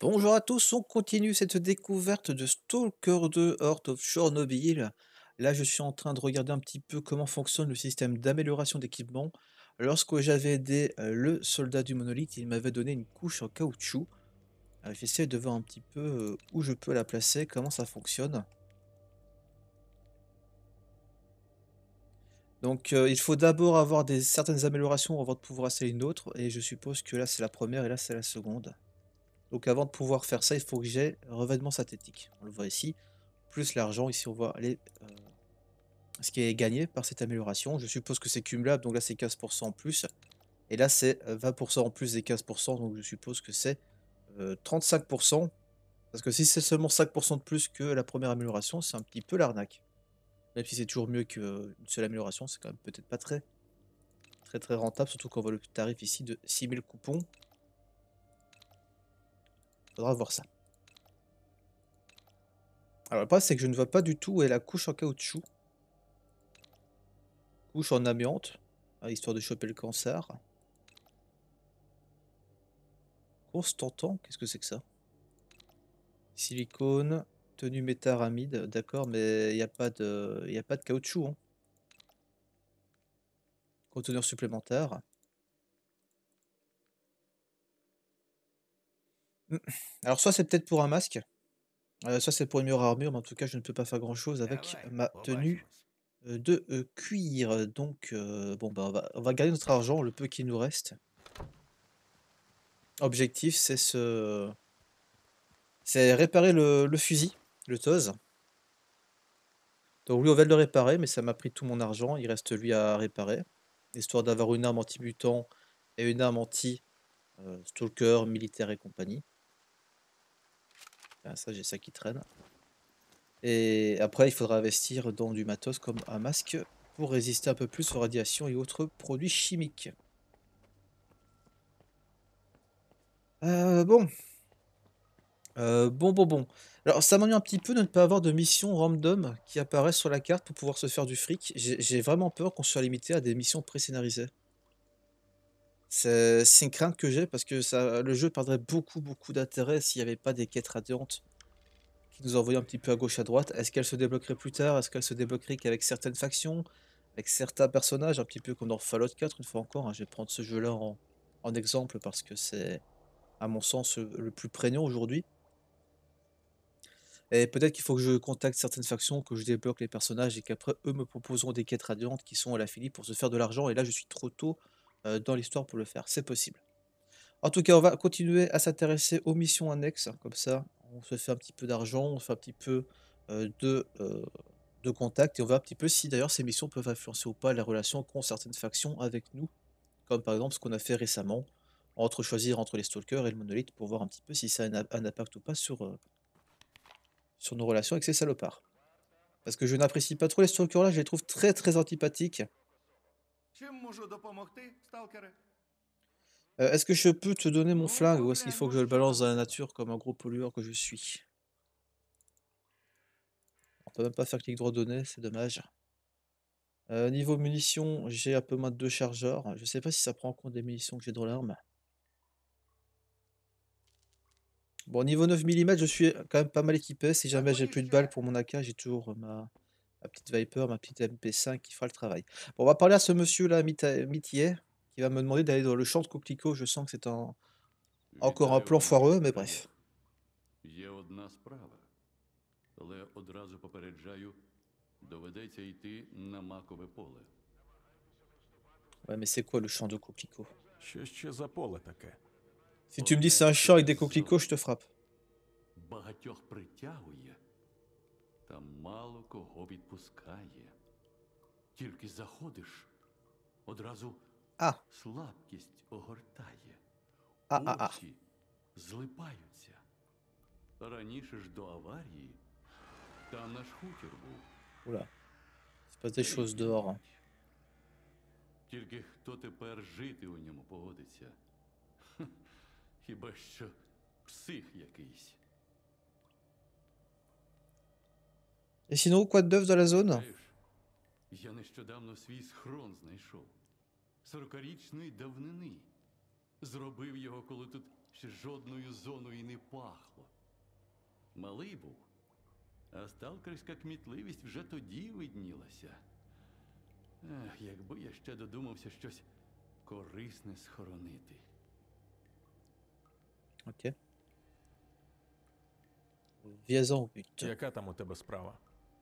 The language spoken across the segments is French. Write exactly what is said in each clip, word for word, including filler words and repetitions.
Bonjour à tous, on continue cette découverte de Stalker deux Heart of Chernobyl. Là, je suis en train de regarder un petit peu comment fonctionne le système d'amélioration d'équipement. Lorsque j'avais aidé euh, le soldat du monolithe, il m'avait donné une couche en caoutchouc. Euh, J'essaie de voir un petit peu euh, où je peux la placer, comment ça fonctionne. Donc, euh, il faut d'abord avoir des certaines améliorations avant de pouvoir installer une autre, et je suppose que là c'est la première et là c'est la seconde. Donc, avant de pouvoir faire ça, il faut que j'ai revêtement synthétique. On le voit ici. Plus l'argent. Ici, on voit les, heu, ce qui est gagné par cette amélioration. Je suppose que c'est cumulable, donc là, c'est quinze pour cent en plus et là, c'est, heu, vingt pour cent en plus des quinze pour cent, donc je suppose que c'est, heu, trente-cinq pour cent parce que si c'est seulement cinq pour cent de plus que la première amélioration, c'est un petit peu l'arnaque. Même si c'est toujours mieux qu'une seule amélioration, c'est quand même peut-être pas très, très, très rentable, surtout qu'on voit le tarif ici de six mille coupons. Faudra voir ça. Alors le problème, c'est que je ne vois pas du tout où est la couche en caoutchouc, couche en amiante, hein, histoire de choper le cancer. Constantan, qu'est-ce que c'est que ça? Silicone, tenue métaramide, d'accord, mais il y a pas de il y a pas de caoutchouc, hein. Conteneur supplémentaire. Mmh. Alors soit c'est peut-être pour un masque, heu, soit c'est pour une meilleure armure, mais en tout cas je ne peux pas faire grand chose avec Давай, ma tenue, побачимось. heu, de, heu, cuir. Donc heu, bon, bah, on va on va garder notre argent, le peu qui nous reste. Objectif, c'est ce c'est réparer le le fusil, le Toz. Donc lui, on vient de le réparer, mais ça m'a pris tout mon argent, il reste lui à réparer, histoire d'avoir une arme anti-mutant et une arme anti, heu, stalker, militaire et compagnie. Ah ça, j'ai ça qui traîne et après il faudra investir dans du matos comme un masque pour résister un peu plus aux radiations et autres produits chimiques. Heu, bon, heu, bon, bon, bon. Alors ça m'ennuie un petit peu de ne pas avoir de missions random qui apparaissent sur la carte pour pouvoir se faire du fric. J'ai j'ai vraiment peur qu'on soit limité à des missions pré-scénarisées. C'est c'est une crainte que j'ai parce que ça le jeu perdrait beaucoup, beaucoup d'intérêt s'il y avait pas des quêtes radiantes qui nous envoyaient un petit peu à gauche, à droite. Est-ce qu'elles se débloqueraient plus tard? Est-ce qu'elles se débloqueraient qu'avec certaines factions? Avec certains personnages? Un petit peu comme dans Fallout quatre une fois encore, hein. Je vais prendre ce jeu-là en en exemple parce que c'est, à mon sens, heu, le plus prégnant aujourd'hui et peut-être qu'il faut que je contacte certaines factions, que je débloque les personnages et qu'après eux me proposeront des quêtes radiantes qui sont à la Philippe pour se faire de l'argent et là je suis trop tôt, heu, dans l'histoire pour le faire. C'est possible. En tout cas, on va continuer à s'intéresser aux missions annexes, comme ça, on se fait un petit peu d'argent, on fait un petit peu, heu, de, heu, de contacts et on voit un petit peu si d'ailleurs ces missions peuvent influencer ou pas les relations qu'ont certaines factions avec nous. Comme par exemple ce qu'on a fait récemment, entre choisir entre les stalkers et le monolithe pour voir un petit peu si ça a un a un impact ou pas sur, heu, sur nos relations avec ces salopards. Parce que je n'apprécie pas trop les stalkers là, je les trouve très, très antipathiques. Чим можу допомогти, сталкере? Heu, est-ce que je peux te donner mon Ну, flingue ou est-ce qu'il faut погляньмо, que je le що balance dans la робиться. nature comme un gros pollueur que je suis? On peut même pas faire clic droit donné, c'est dommage. Heu, niveau munitions, j'ai un peu moins de deux chargeurs. Je sais pas si ça prend en compte des munitions que j'ai dans l'arme. Bon, niveau neuf millimètres, je suis quand même pas mal équipé. Si jamais j'ai Заходи plus de balles ще. pour mon A K, j'ai toujours ma ma petite Viper, ma petite M P cinq qui fera le travail. Bon, on va parler à ce monsieur-là, Mita Mitier, qui va me demander d'aller dans le champ de coquelicots. Je sens que c'est un encore un Вітаю plan у foireux, наших mais краях. bref. Є одна справа, але одразу попереджаю, доведеться йти на макове поле. Ouais, mais c'est quoi le champ de coquelicots? Що ще за поле таке? Si tu me dis: Одне «C'est un champ avec це des coquelicots», je зорі. te frappe. Багатьох притягує, та мало кого відпускає. Тільки заходиш, одразу Ah! слабкість огортає. Ah, ah, ah. Очі злипаються. Раніше ж до аварії там наш хутір був. Ouh là, il se passe des choses Рідні dehors, hein. мабуть. Тільки хто тепер жити у ньому погодиться? Хе, хіба що псих якийсь. Et sinon, quoi de neuf dans la zone? Уявляєш, я нещодавно свій схрон знайшов. Сорокарічної давнини. Зробив його, коли тут ще жодною зоною і не пахло. Малий був, а сталкерська кмітливість вже тоді виднілася. Ех, якби я ще додумався щось корисне схоронити. Ok. Viens en but. Яка там у тебе справа?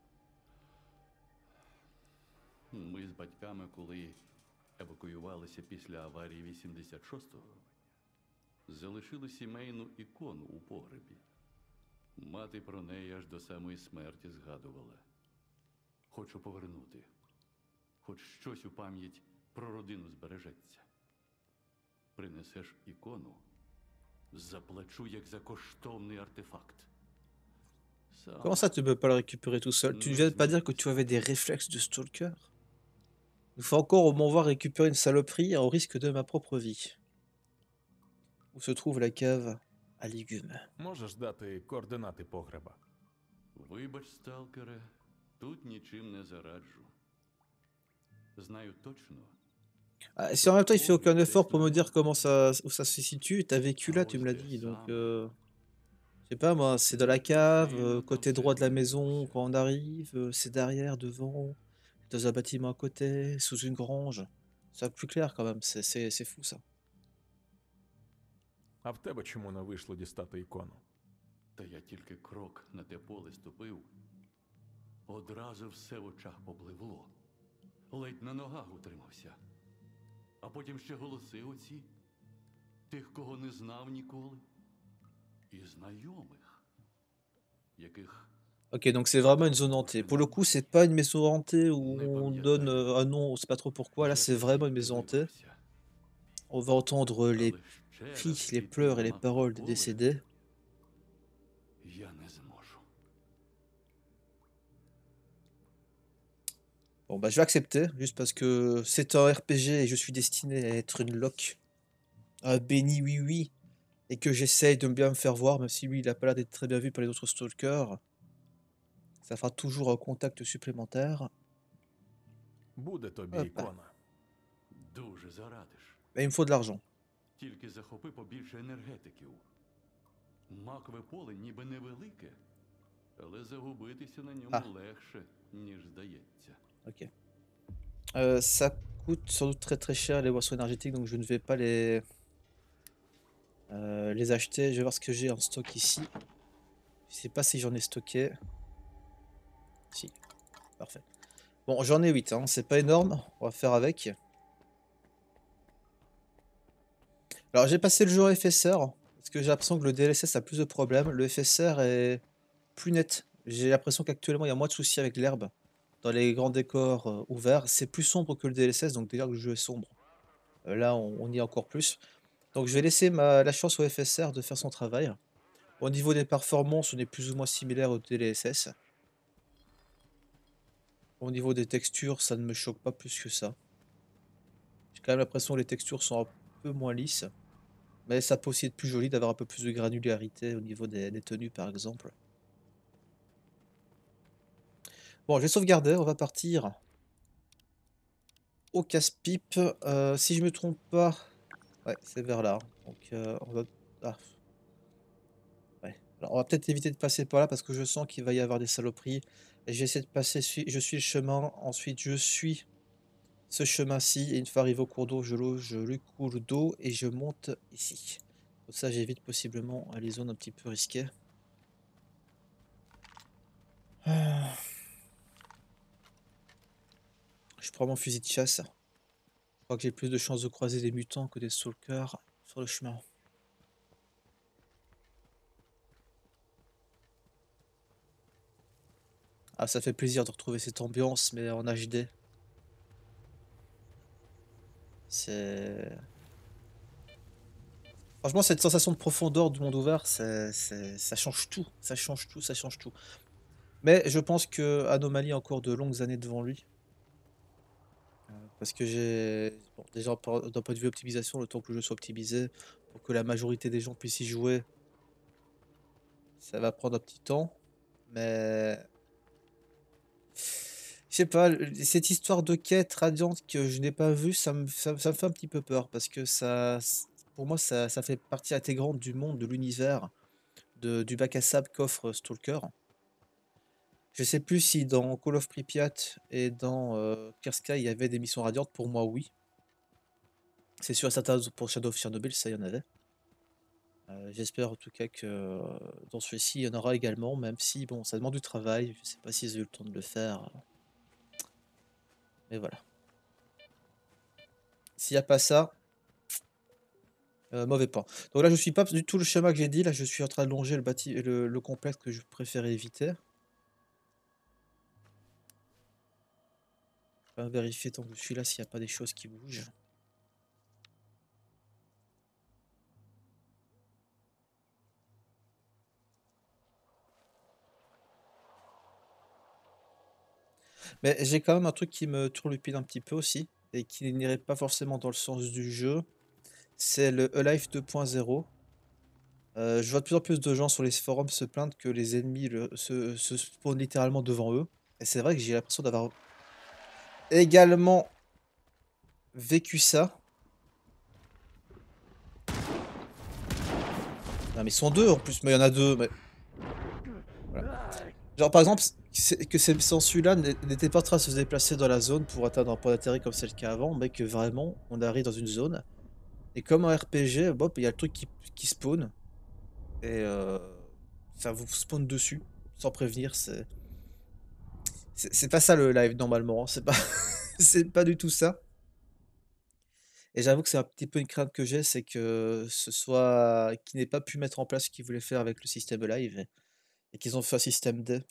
Ми з батьками, коли евакуювалися після аварії вісімдесят шостого, залишили сімейну ікону у погребі. Мати про неї аж до самої смерті згадувала. Хочу повернути. Хоч щось у пам'ять про родину збережеться. Принесеш ікону, заплачу як за коштовний артефакт. Сам Comment ça, tu peux pas le récupérer tout seul? Tu ne viens de pas dire que tu avais des réflexes de stalker? Il faut encore au moins voir récupérer une saloperie au risque de ma propre vie. Où se trouve la cave à légumes? Можеш дати координати погреба? Вибач, сталкере, тут нічим не зараджу. Знаю точно. Ah, si en même temps il fait aucun effort pour me dire comment ça, où ça se situe, t'as vécu là, tu me l'as dit, donc euh, je sais pas moi, c'est dans la cave, euh, côté droit de la maison quand on arrive, euh, c'est derrière, devant, dans un bâtiment à côté, sous une grange. Ça plus clair quand même, c'est c'est- c'est fou ça. А в тебе чому не вийшло дістати ікону? Та я тільки крок на те поле ступив, одразу все в очах попливло. Ледь на ногах утримався. А потім ще голоси оці, тих, кого не знав ніколи, і знайомих, яких Ok, donc c'est vraiment une zone hantée. Pour le coup, c'est pas une maison hantée où on donne euh, un nom, on sait pas trop pourquoi. Là, вже c'est vraiment une тисячі maison hantée. дивився. On va entendre les Але ще раз cris, les піти pleurs et les на paroles des поле décédés. я не зможу. Bon, bah, je vais accepter, juste parce que c'est un R P G et je suis destiné à être une loque, un béni oui oui, et que j'essaye de bien me faire voir, même si lui, il a pas l'air d'être très bien vu par les autres stalkers. Ça fera toujours un contact supplémentaire. Буде тобі Опа. ікона. Дуже зарадиш. Mais il me faut de l'argent. Тільки захопи побільше енергетиків. Макове поле ніби невелике, але загубитися на ньому А. легше, ніж здається. Ok. Euh, ça coûte sans doute très très cher les boissons énergétiques, donc je ne vais pas les, euh, les acheter. Je vais voir ce que j'ai en stock ici. Je sais pas si j'en ai stocké. Si, parfait. Bon, j'en ai huit, hein. C'est pas énorme, on va faire avec. Alors j'ai passé le jeu en F S R, parce que j'ai l'impression que le D L S S a plus de problèmes. Le F S R est plus net. J'ai l'impression qu'actuellement il y a moins de soucis avec l'herbe. Dans les grands décors euh, ouverts, c'est plus sombre que le D L S S, donc déjà que le jeu est sombre. Euh, là, on, on y est encore plus. Donc je vais laisser ma, la chance au F S R de faire son travail. Au niveau des performances, on est plus ou moins similaire au D L S S. Au niveau des textures, ça ne me choque pas plus que ça. J'ai quand même l'impression que les textures sont un peu moins lisses. Mais ça peut aussi être plus joli d'avoir un peu plus de granularité au niveau des, des tenues, par exemple. Bon, je vais sauvegarder, on va partir au casse-pipe. Euh, si je me trompe pas, ouais, c'est vers là. Donc, euh, on va... Ah. Ouais. Alors, on va peut-être éviter de passer par là parce que je sens qu'il va y avoir des saloperies. Et j'essaie de passer, suis- je suis le chemin, ensuite je suis ce chemin-ci, et une fois arrivé au cours d'eau, je loge je lui coule d'eau et je monte ici. Comme ça, j'évite possiblement les zones un petit peu risquées. Ah. Je prends mon fusil de chasse. Je crois que j'ai plus de chances de croiser des mutants que des stalkers sur le chemin. Ah, ça fait plaisir de retrouver cette ambiance, mais en H D. C'est... Franchement, cette sensation de profondeur du monde ouvert, c'est, c'est- ça change tout. Ça change tout, ça change tout. Mais je pense que Anomaly a encore de longues années devant lui. Euh, Parce que j'ai... Bon, déjà, par- d'un point de vue optimisation, le temps que le jeu soit optimisé, pour que la majorité des gens puissent y jouer, ça va prendre un petit temps. Mais... Je sais pas, le- cette histoire de quête radiante que je n'ai pas vue, ça me, ça, me ça me fait un petit peu peur. Parce que ça... pour moi, ça, ça fait partie intégrante du monde, de l'univers, de- du bac à sable qu'offre Stalker. Je sais plus si dans Call of Pripyat et dans euh, Clear Sky, il y avait des missions radiantes. Pour moi, oui. C'est sûr et certain pour Shadow of Chernobyl, ça, il y en avait. Euh, J'espère en tout cas que euh, dans celui-ci, il y en aura également, même si, bon, ça demande du travail. Je sais pas s'ils ont eu le temps de le faire. Mais voilà. S'il n'y a pas ça, euh, mauvais point. Donc là, je suis pas du tout le schéma que j'ai dit. Là, je suis en train de longer le, bâti le, le complexe que je préférais éviter. Je vais vérifier tant que je suis là s'il n'y a pas des choses qui bougent. Mais j'ai quand même un truc qui me turlupine un petit peu aussi, et qui n'irait pas forcément dans le sens du jeu. C'est le Alive deux point zéro. Euh, je vois de plus en plus de gens sur les forums se plaindre que les ennemis le- se, se spawnent littéralement devant eux. Et c'est vrai que j'ai l'impression d'avoir également vécu ça. Non mais ils sont deux en plus, mais il y en a deux. Mais... Voilà. Genre par exemple, c'est- que ces sangsues-là n'étaient pas en train de se déplacer dans la zone pour atteindre un point d'atterri comme c'est le cas avant, mais que vraiment on arrive dans une zone. Et comme un R P G, bop, il y a le truc qui, qui spawn. Et euh, ça vous spawn dessus, sans prévenir. C'est c'est c'est pas ça le live normalement, hein. C'est pas, c'est pas du tout ça. Et j'avoue que c'est un petit peu une crainte que j'ai, c'est que ce soit qu'ils n'aient pas pu mettre en place ce qu'ils voulaient faire avec le système live et, et qu'ils ont fait un système D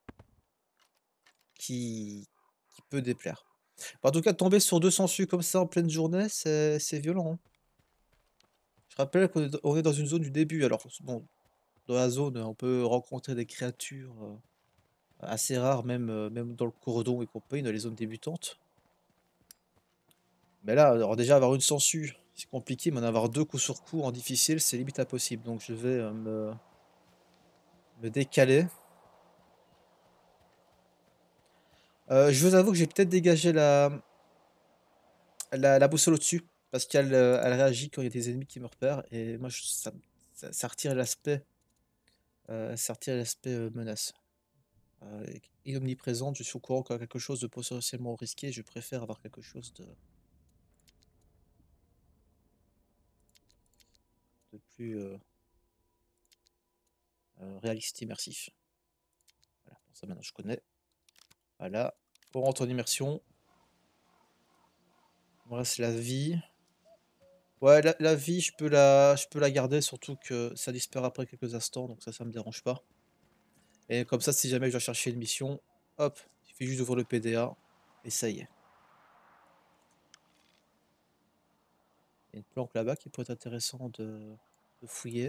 qui, qui peut déplaire. En tout cas, tomber sur deux sangsues comme ça en pleine journée, c'est c'est violent, hein. Je rappelle qu'on est, on est dans une zone du début. Alors, bon, dans la zone, on peut rencontrer des créatures euh, assez rares, même, euh, même dans le cordon et compagnie, dans les zones débutantes. Mais là, alors déjà, avoir une sangsue, c'est compliqué, mais en avoir deux coup sur coup en difficile, c'est limite impossible. Donc je vais euh, me, me décaler. Euh, je vous avoue que j'ai peut-être dégagé la, la, la boussole au-dessus, parce qu'elle euh, elle réagit quand il y a des ennemis qui me repèrent, et moi, je- ça, ça, ça retire l'aspect euh, ça retire l'aspect euh, menace. Euh, et omniprésente, je suis au courant qu'il y a quelque chose de potentiellement risqué, je préfère avoir quelque chose de, de plus euh, euh, réaliste, immersif. Voilà, bon, ça maintenant je connais. Voilà, on rentre en immersion. Il me reste la vie. Ouais, la, la vie, je peux la, je peux la garder, surtout que ça disparaît après quelques instants, donc ça, ça me dérange pas. Et comme ça, si jamais je dois chercher une mission, hop, il suffit juste d'ouvrir le P D A, et ça y est. Il y a une planque là-bas qui pourrait être intéressant de, de fouiller.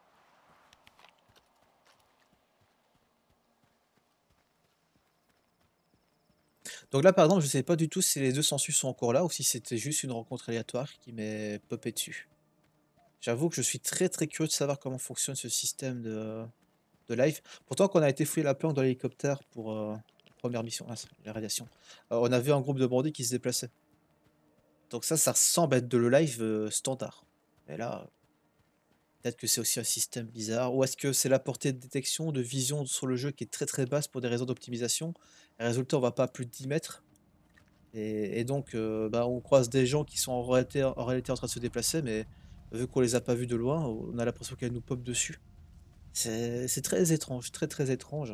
Donc là, par exemple, je sais pas du tout si les deux sangsues sont encore là, ou si c'était juste une rencontre aléatoire qui m'est popé dessus. J'avoue que je suis très très curieux de savoir comment fonctionne ce système de, de live. Pourtant, quand on a été fouiller la planque dans l'hélicoptère pour euh, la première mission, ah, c'est la radiation, euh, on avait un groupe de bandits qui se déplaçait. Donc ça, ça semble être de le live euh, standard. Et là, peut-être que c'est aussi un système bizarre. Ou est-ce que c'est la portée de détection, de vision sur le jeu qui est très très basse pour des raisons d'optimisation. Et résultat, on va pas à plus de dix mètres. Et, et donc, euh, bah, on croise des gens qui sont en réalité, en réalité en train de se déplacer, mais vu qu'on les a pas vus de loin, on a l'impression qu'elles nous pop dessus. C'est c'est très étrange, très très étrange.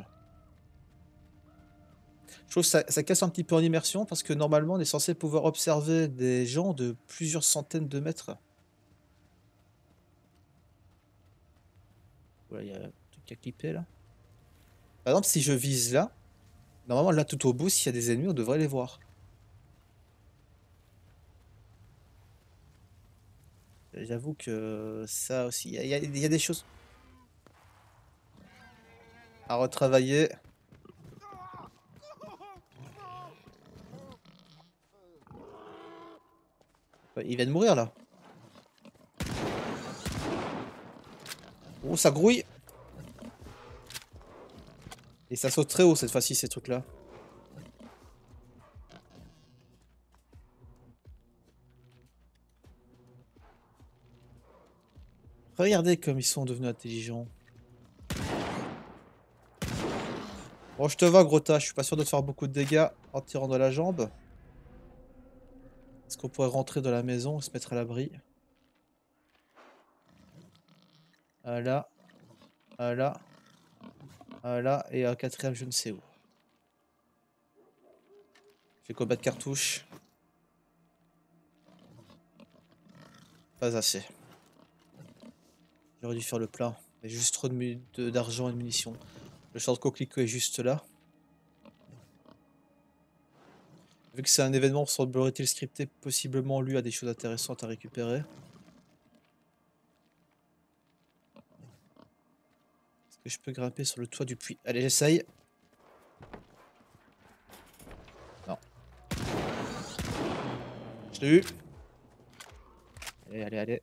Je trouve que ça, ça casse un petit peu en immersion parce que normalement on est censé pouvoir observer des gens de plusieurs centaines de mètres. Voilà, il y a un truc à clipper là. Par exemple, si je vise là, normalement là tout au bout, s'il y a des ennemis, on devrait les voir. J'avoue que ça aussi, il y, a- il y a il y a des choses à retravailler. Ouais, il vient de mourir là. Oh, ça grouille. Et ça saute très haut cette fois-ci, ces trucs-là. Regardez comme ils sont devenus intelligents. Bon, je te vois, gros tas. Je suis pas sûr de te faire beaucoup de dégâts en tirant de la jambe. Est-ce qu'on pourrait rentrer dans la maison et se mettre à l'abri? Voilà. Voilà. Voilà. Et un quatrième, je ne sais où. J'ai combat de cartouches. Pas assez. J'aurais dû faire le plein. Il y a juste trop de de- d'argent et de munitions. Le champ de coquelicot est juste là. Vu que c'est un événement, semblerait-il scripté, possiblement lui a des choses intéressantes à récupérer. Est-ce que je peux grimper sur le toit du puits? Allez, j'essaye. Non. Je l'ai eu. Allez, allez, allez.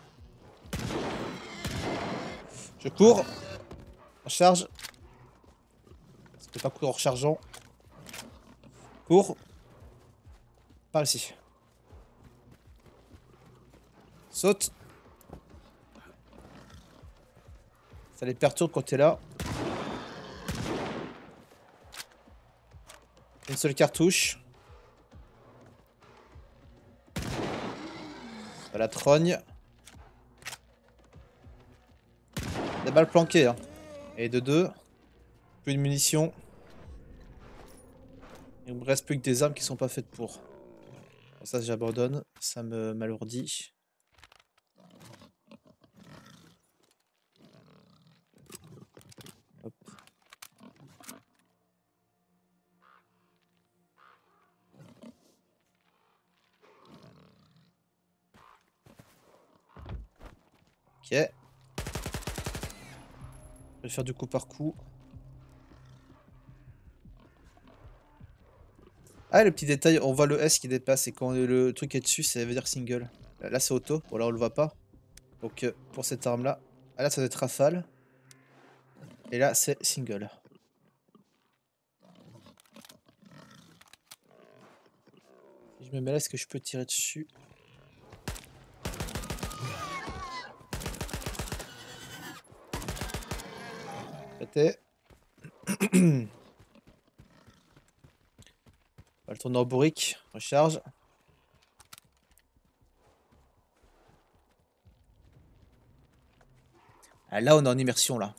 Je cours. En charge. Je peux pas courir en rechargeant. Cours. Par ici. Saute. Ça les perturbe quand t'es là. Une seule cartouche. La trogne. Des balles planquées. Hein. Et de deux. Plus de munitions. Il me reste plus que des armes qui sont pas faites pour. Bon, ça j'abandonne. Ça me m'alourdit. Hop. Ok. Je vais faire du coup par coup. Ah, le petit détail, on voit le S qui dépasse et quand le truc est dessus, ça veut dire single. Là, c'est auto. Bon, là, on le voit pas. Donc, euh, pour cette arme-là. Ah, là, ça doit être rafale. Et là, c'est single. Si je me mets là, est-ce que je peux tirer dessus? Pété. On va le tourner en bourrique. Recharge. Ah, là, on est en immersion, là.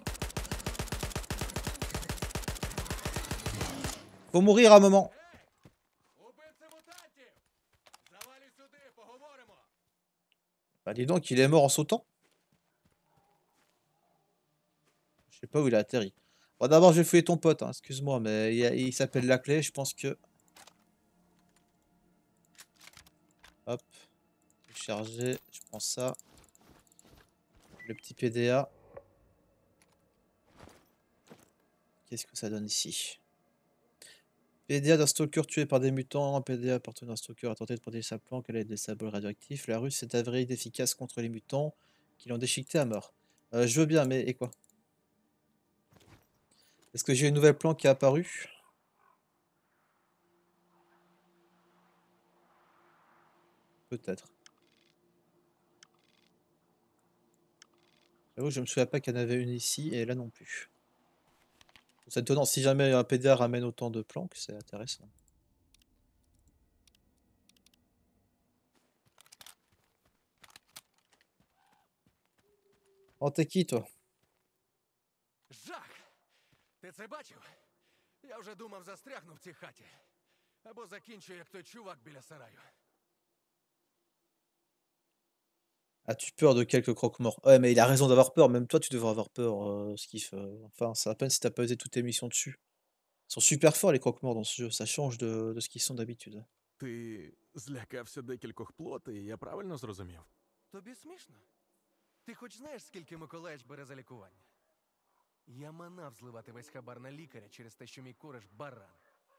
Faut mourir à un moment. Bah, dis donc, il est mort en sautant. Je sais pas où il a atterri. Bon, d'abord, je vais fouiller ton pote, hein, excuse-moi, mais il, il s'appelle la clé, je pense que... Hop. Charger, je prends ça. Le petit P D A. Qu'est-ce que ça donne ici? P D A d'un stalker tué par des mutants. Un P D A appartenant à un stalker a tenté de protéger sa planque à l'aide des sabots radioactifs. La ruse s'est avérée inefficace contre les mutants qui l'ont déchiqueté à mort. Euh, je veux bien, mais et quoi? Est-ce que j'ai une nouvelle planque qui est apparue? Peut-être. J'avoue, je me souviens pas qu'il y en avait une ici et là non plus. C'est étonnant, si jamais un P D A ramène autant de planques, c'est intéressant. Oh, t'es qui, toi? Жах! Ти це бачив? Я вже думав, застрягну в цій хаті. Або закінчу, як той чувак біля сараю. As-tu peur de quelques croque-morts? Ouais, mais il a raison d'avoir peur. Même toi, tu devrais avoir peur, euh, Skiff. euh, Enfin, c'est à peine si t'as pas usé toutes tes missions dessus. Ils sont super forts, les croque-morts, dans ce jeu. Ça change de, de ce qu'ils sont d'habitude. Ти злякався декількох плотей, я правильно зрозумів? Тобі смішно? Ти хоч знаєш, скільки Миколаївич бере за лікування? Я манав зливати весь хабар на лікаря через те, що мій кореш баран.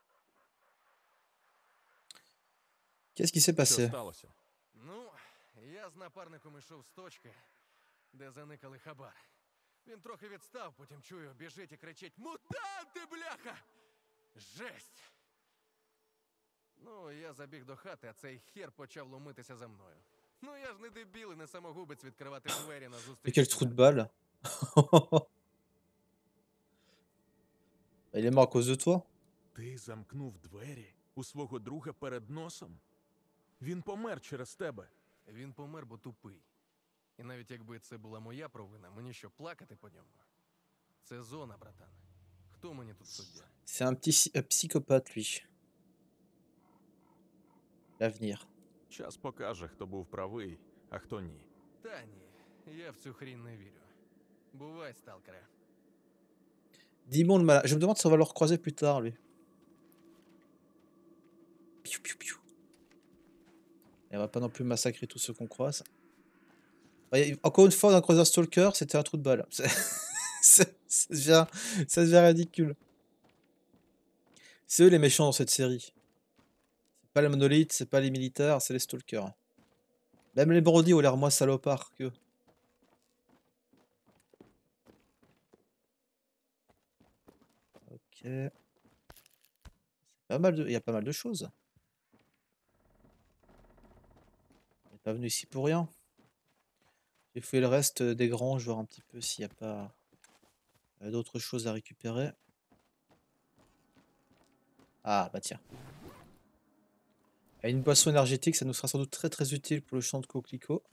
Qu'est-ce qui s'est Що passé? сталося? Ну, я з напарником ішов з точки, де заникали хабар. Він трохи відстав, потім чую, біжить і кричить: «Мутанти, бляха!» Жесть! Ну, я забіг до хати, а цей хер почав ломитися за мною. Ну я ж не дебіл і не самогубець відкривати двері на Mais зустріч. quel trou de balle. Il est mort à cause de toi? Ти замкнув двері у свого друга перед носом? Він помер через тебе. Він помер, бо тупий. І навіть якби це була моя провина, мені що, плакати по ньому? Це зона, братан. Хто мені тут суддя? C'est un petit psy- euh, psychopathe, lui. L'avenir. Час покаже, хто був правий, а хто ні. Та ні, я в цю хрінь не вірю. Бувай, сталкере. Dimon le malin. Je me demande si on va le recroiser plus tard, lui. Piou, piou, piou. Et on va pas non plus massacrer tous ceux qu'on croise. Bah, y a- encore une fois, dans Croiser Stalker, c'était un trou de balle. C'est- c'est- ça, devient, ça devient ridicule. C'est eux les méchants dans cette série. C'est pas les monolithes, c'est pas les militaires, c'est les stalkers. Même les brodis ont l'air moins salopards que. Ok. Pas mal de... Il y a pas mal de choses. On n'est pas venu ici pour rien. J'ai fait le reste des granges, voir un petit peu s'il n'y a pas euh, d'autres choses à récupérer. Ah bah tiens. Une boisson énergétique, ça nous sera sans doute très très utile pour le champ de coquelicot.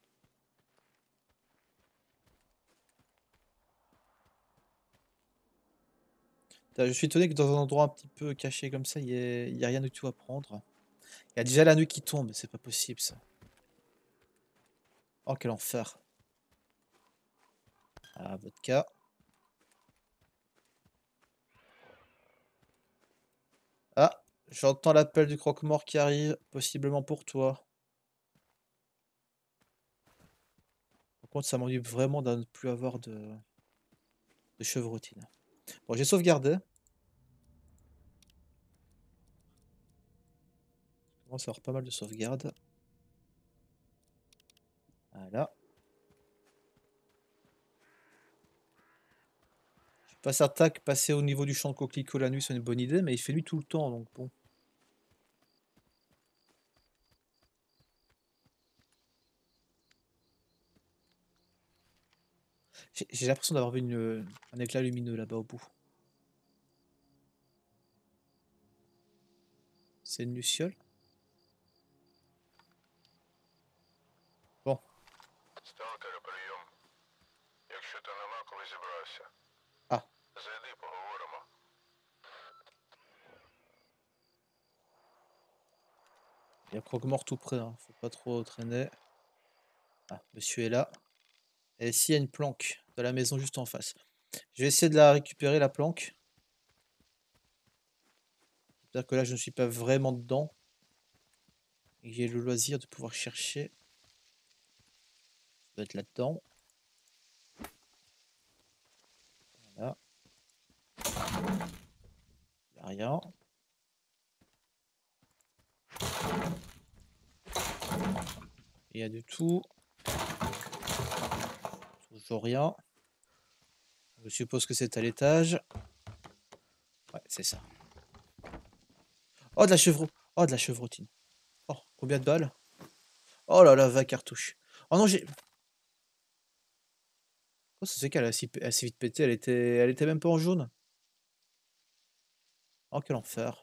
Putain, je suis étonné que dans un endroit un petit peu caché comme ça, il n'y ait, il y ait rien du tout à prendre. Il y a déjà la nuit qui tombe, c'est pas possible ça. Oh quel enfer. Ah, vodka. Ah, j'entends l'appel du croque-mort qui arrive, possiblement pour toi. Par contre, ça m'ennuie vraiment de ne plus avoir de, de chevrotine. Bon, j'ai sauvegardé. Je commence à avoir pas mal de sauvegardes. Voilà. Je suis pas certain que passer au niveau du champ de coquelicot la nuit soit une bonne idée, mais il fait nuit tout le temps, donc bon. J'ai j'ai l'impression d'avoir vu une, un éclat lumineux là-bas au bout. C'est une luciole? Bon. Сталкери, прийом. Якщо ти нема, коли зібрався. Ah, Зайди, поговоримо. il y a croque-mort tout près, hein. Faut pas trop traîner. Ah, monsieur est là. Et ici, il y a une planque de la maison juste en face. Je vais essayer de la récupérer, la planque. C'est-à-dire que là, je ne suis pas vraiment dedans. Et j'ai le loisir de pouvoir chercher. Ça doit être là-dedans. Voilà. Il n'y a rien. Il y a du tout. Toujours rien. Je suppose que c'est à l'étage. Ouais, c'est ça. Oh, de la chevreau. Oh, de la chevrotine. Oh, combien de balles? Oh là là, vingt cartouches. Oh non, j'ai... Oh, ça c'est qu'elle a assez, assez vite pété. Elle était... Elle était même pas en jaune. Oh, quel enfer.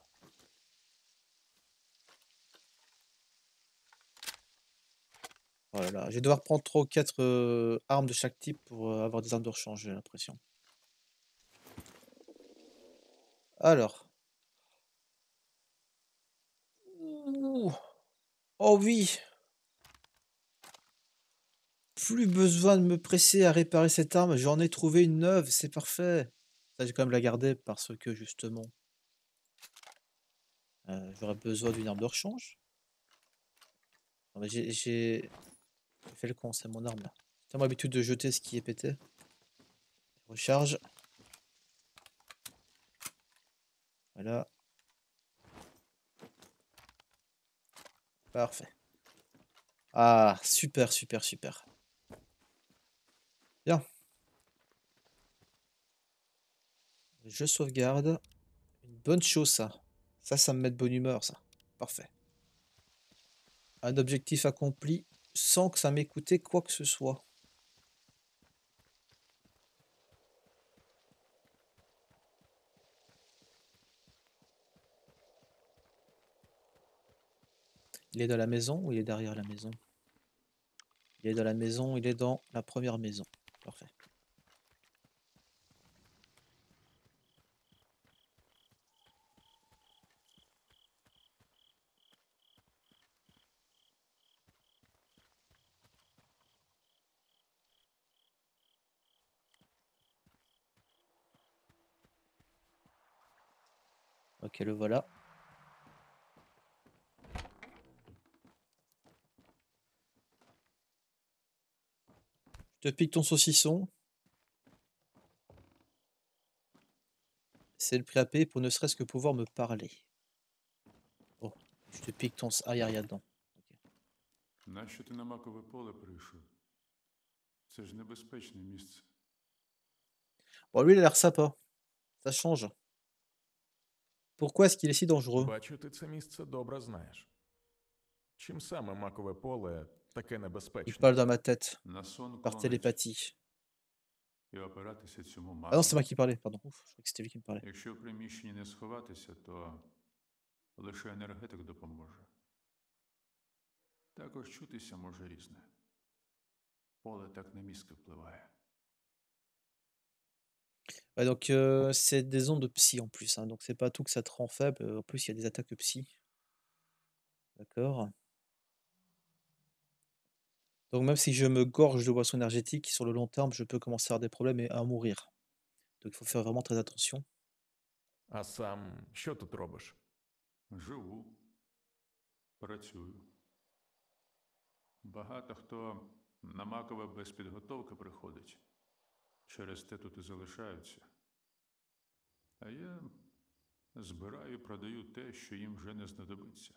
Oh là là, je vais devoir prendre trois ou quatre euh, armes de chaque type pour euh, avoir des armes de rechange, j'ai l'impression. Alors. Ouh. Oh oui. Plus besoin de me presser à réparer cette arme, j'en ai trouvé une neuve, c'est parfait. Ça, j'ai quand même la garder parce que justement, euh, j'aurais besoin d'une arme de rechange. Non, mais J'ai j'ai fait le con, c'est mon arme là. J'ai tellement l'habitude de jeter ce qui est pété. Recharge. Voilà. Parfait. Ah, super, super, super. Bien. Je sauvegarde. Une bonne chose, ça. Ça, ça me met de bonne humeur, ça. Parfait. Un objectif accompli. sans que ça m'ait coûté quoi que ce soit. Il est dans la maison ou il est derrière la maison? Il est dans la maison, il est dans la première maison. Parfait. Ok, le voilà. Je te pique ton saucisson. C'est le prix à payer pour ne serait-ce que pouvoir me parler. Oh, je te pique ton... s- Ah, y'a rien dedans. Ok. Нащо ти на макове поле прийшов? Це ж небезпечне місце. Bon, lui, il a l'air sympa. Ça change. Pourquoi est-ce qu'il est si dangereux? Бачу, ти це місце добре знаєш. Чим саме макове поле таке Il небезпечне? parle dans ma tête, На сон par клонить télépathie. і опиратися цьому Ah non, c'est moi макові. qui parlais, pardon. Ouf, je croyais que c'était lui qui me parlait. Якщо в приміщенні не сховатися, то лише енергетик допоможе. Також чутися може різне. Поле так на мізки впливає. Ouais, donc euh, c'est des ondes de psy en plus, hein, donc c'est pas tout que ça te rend faible, euh, en plus il y a des attaques psy. D'accord. Donc même si je me gorge de boissons énergétiques, sur le long terme, je peux commencer à avoir des problèmes et à mourir. Donc il faut faire vraiment très attention. А сам що тут робиш? Живу, працюю. Багато хто на макове без підготовки приходить. Через те тут і залишаються. А я збираю і продаю те, що їм вже не знадобиться.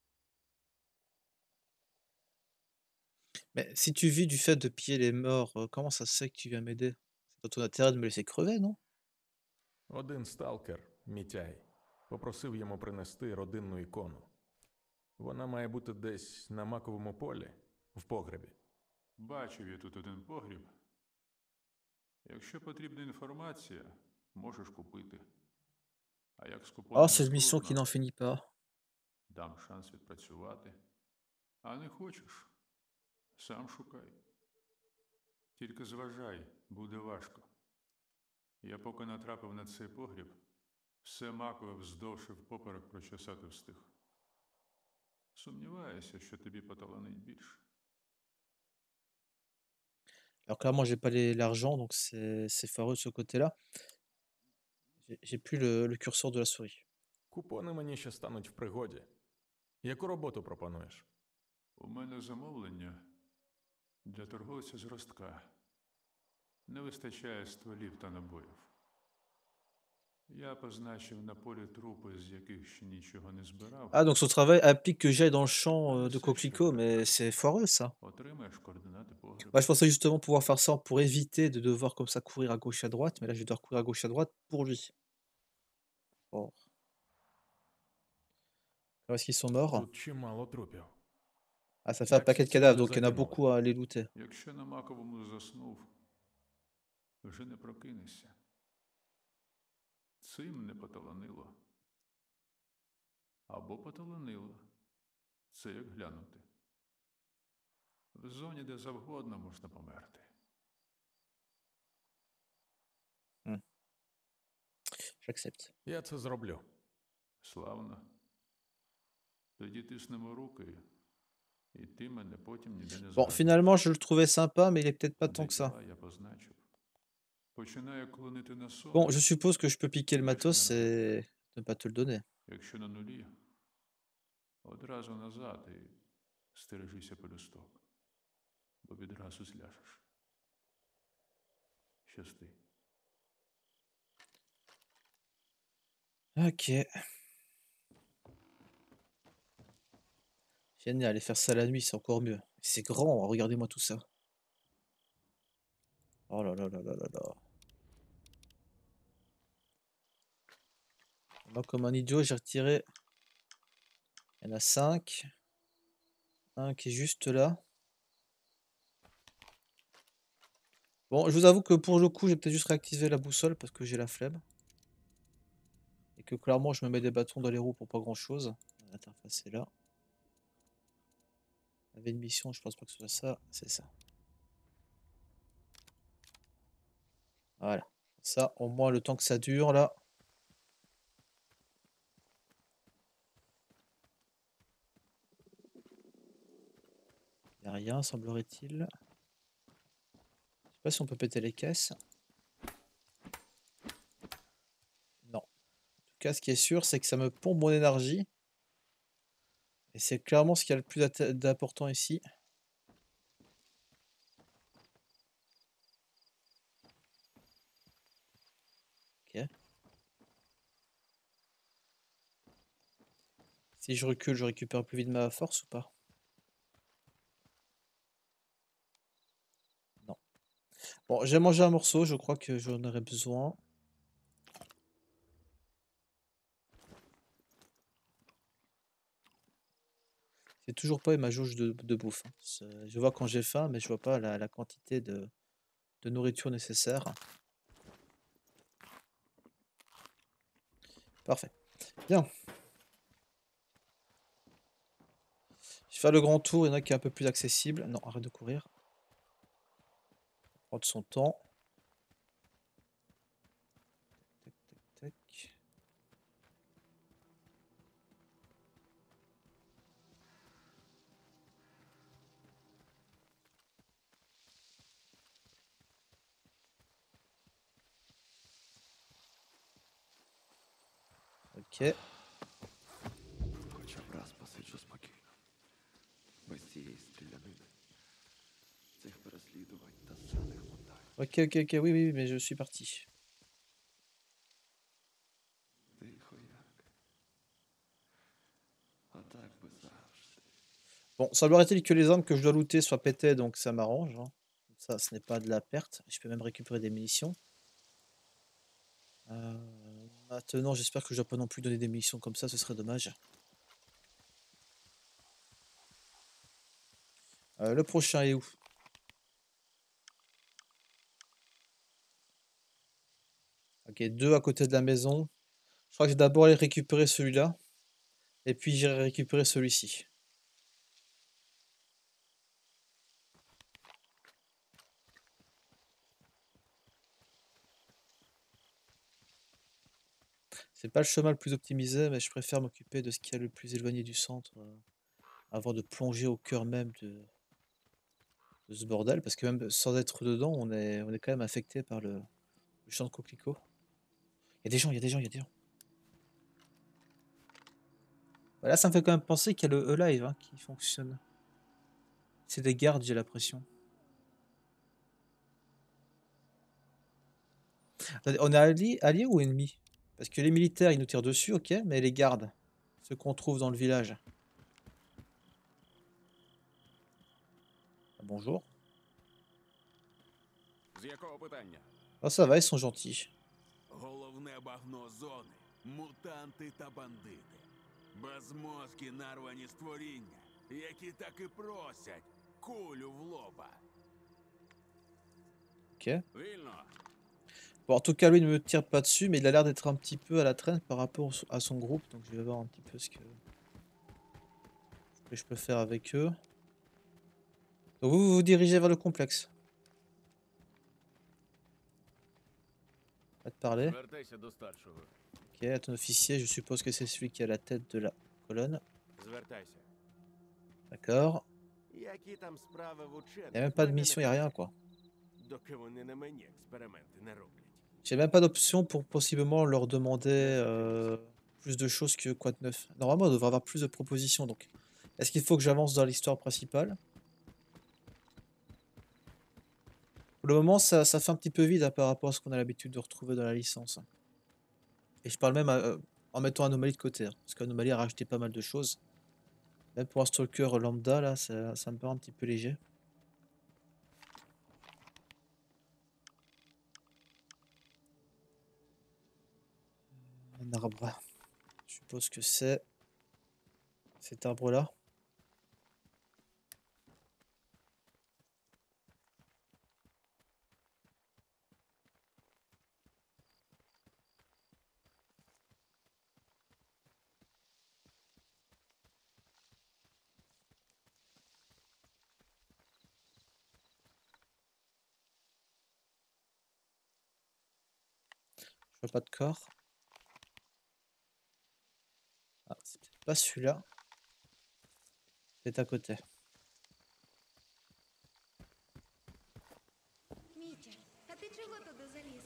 Mais si tu vis du fait de piller les morts, euh, comment ça se fait que tu viens m'aider? C'est dans ton intérêt de me laisser crever, non? Один сталкер, Мітяй, попросив йому принести родинну ікону. Вона має бути десь на маковому полі, в погребі. Бачив я тут один погріб. Якщо потрібна інформація, можеш купити. А як з Oh, купонами cette mission qui скрутно, n'en finit pas. дам шанс відпрацювати. А не хочеш? Сам шукай. Тільки зважай, буде важко. Я поки натрапив на цей погріб, все макове вздовж і впоперек прочесати встиг. Сумніваюся, що тобі поталанить більше. Alors clairement, j'ai pas les- l'argent, donc c'est c'est foireux de ce côté-là. J'ai j'ai plus le, le curseur de la souris. Купони мені ще стануть в пригоді. Яку роботу пропонуєш? У мене замовлення для торговця з ростка. Не вистачає стволів та набоїв. Я позначив на полі трупи, з яких ще нічого не збирав. Ah, donc son travail implique que j'aille dans le champ euh, de coquelicots, mais c'est foireux ça. Отримаєш координати погребу. Bah, je pensais justement pouvoir faire ça pour éviter de devoir comme ça courir à gauche à droite, mais là je vais devoir courir à gauche à droite pour lui. Oh. Alors, est-ce qu'ils sont morts? Тут чимало трупів. Ah, ça fait un Як paquet de всі ці cadavres, люди donc il y en a загинули? beaucoup à aller looter. Якщо на маковому заснув, вже не прокинешся. Цим не поталанило. Або поталанило. Це як глянути. В зоні де завгодно можна померти. J'accepte. Я це зроблю. Славно. Тоді тиснемо руки, і ти мене потім ніде не Bon, зрадиш. finalement, je le trouvais sympa, mais il est peut-être pas Де tant que ça. діла я позначив. Починаю клонити на сон. Bon, je suppose que je peux piquer le matos et ne pas te le donner. Якщо на нулі, одразу назад і стережися пелюсток, бо відразу зляжеш. Щасти. Ok. Génial, aller faire ça la nuit, c'est encore mieux. C'est grand, regardez-moi tout ça. Oh là là là là là là. Moi, comme un idiot, j'ai retiré. Il y en a cinq. Un qui est juste là. Bon, je vous avoue que pour le coup, j'ai peut-être juste réactivé la boussole parce que j'ai la flemme. Et que clairement, je me mets des bâtons dans les roues pour pas grand-chose. L'interface est là. Il y avait une mission, je pense pas que ce soit ça, c'est ça. Voilà. Ça, au moins, le temps que ça dure, là. Il n'y a rien, semblerait-il. Je sais pas si on peut péter les caisses. Non. En tout cas, ce qui est sûr, c'est que ça me pompe mon énergie. Et c'est clairement ce qu'il y a le plus d'int- d'important ici. Ok. Si je recule, je récupère plus vite ma force ou pas? Non. Bon, j'ai mangé un morceau, je crois que j'en aurais besoin. C'est toujours pas ma jauge de, de bouffe, hein. C'est- Je vois quand j'ai faim, mais je vois pas la, la quantité de, de nourriture nécessaire. Parfait. Bien. Je vais faire le grand tour, il y en a qui est un peu plus accessible. Non, arrête de courir. Prendre son temps. Tac, tac, tac. Ok. Хоча б раз посиджу спокійно, без цієї стрілянини, цих переслідувань та сраних мутантів. Ok, ok, ok, oui, oui, oui, mais je suis parti. Тихо як. А так би завжди. Bon, semblerait-il que les armes que je dois looter soient pétées, donc ça m'arrange, hein. Ça, ce n'est pas de la perte. Je peux même récupérer des munitions. Euh, maintenant, j'espère que je dois pas non plus donner des munitions comme ça, ce serait dommage. Euh, le prochain est où? Ok, deux à côté de la maison. Je crois que je vais d'abord aller récupérer celui-là. Et puis j'irai récupérer celui-ci. C'est pas le chemin le plus optimisé, mais je préfère m'occuper de ce qui est le plus éloigné du centre euh, avant de plonger au cœur même de, de ce bordel. Parce que même sans être dedans, on est, on est quand même affecté par le, le champ de coquelicots. Il y a des gens, il y a des gens, il y a des gens. Voilà, ça me fait quand même penser qu'il y a le E-Live hein, qui fonctionne. C'est des gardes, j'ai l'impression. Attendez, on est allié, allié ou ennemi? Parce que les militaires, ils nous tirent dessus, ok, mais les gardes, ceux qu'on trouve dans le village. Ah, bonjour. З якого питання? Ah, ça va, ils sont gentils. Головне багно зони мутанти та бандити. Безмозкі нарвані створіння, які так і просять кулю в лоба. Ok. Вільно. Bon, en tout cas, lui ne me tire pas dessus, mais il a l'air d'être un petit peu à la traîne par rapport à son groupe. Donc je vais voir un petit peu ce que, ce que je peux faire avec eux. Donc vous vous, vous dirigez vers le complexe. Pas de parler. Звертайся до старшого. Ok, à ton officier, je suppose que c'est celui qui est à la tête de la colonne. Звертайся. D'accord. Які там справи в Il учених? n'y a même pas de мене mission, il не n'y a rien питай. quoi. Доки вони на мені експерименти не роблять. J'ai même pas d'option pour possiblement leur demander euh, plus de choses que quoi de neuf. Normalement, on devrait avoir plus de propositions. Donc, est-ce qu'il faut que j'avance dans l'histoire principale? Pour le moment, ça, ça fait un petit peu vide hein, par rapport à ce qu'on a l'habitude de retrouver dans la licence. Et je parle même euh, en mettant Anomalie de côté. Hein, parce qu'Anomalie a rajouté pas mal de choses. Même pour un stalker lambda, là, ça, ça me paraît un petit peu léger. Un arbre. Je suppose que c'est cet arbre-là. Je vois pas de corps. Ah, c'est peut-être pas celui-là. C'est à côté. Мітя, а ти чого туди заліз?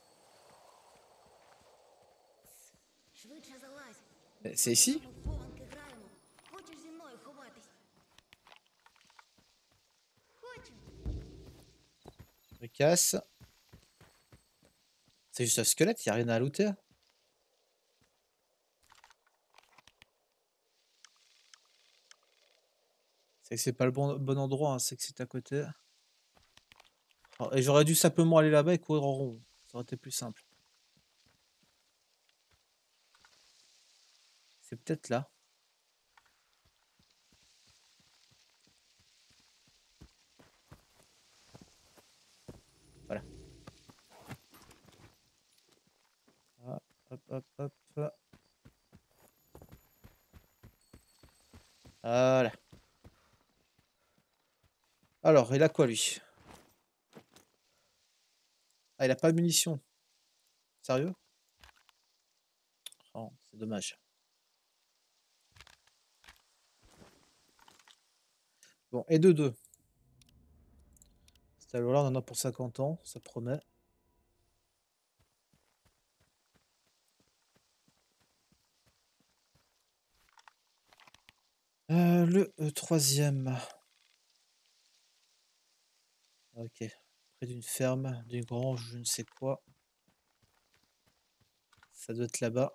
Швидше залазь. Mais c'est ici? Ми в хованки граємо. Хочеш зі мною ховатись? Хочу. Je me casse. C'est juste un squelette, il n'y a rien à looter. C'est que c'est pas le bon, bon endroit, hein, c'est que c'est à côté. Alors, et j'aurais dû simplement aller là-bas et courir en rond. Ça aurait été plus simple. C'est peut-être là. Voilà. Ah, hop, hop, hop. Voilà. Alors, il a quoi lui? Ah, il a pas de munitions. Sérieux? Oh, c'est dommage. Bon, et de deux. C'est alors là, on en a pour cinquante ans, ça promet. Euh, le euh, troisième. Ok. Près d'une ferme, d'une grange, je ne sais quoi. Ça doit être là-bas.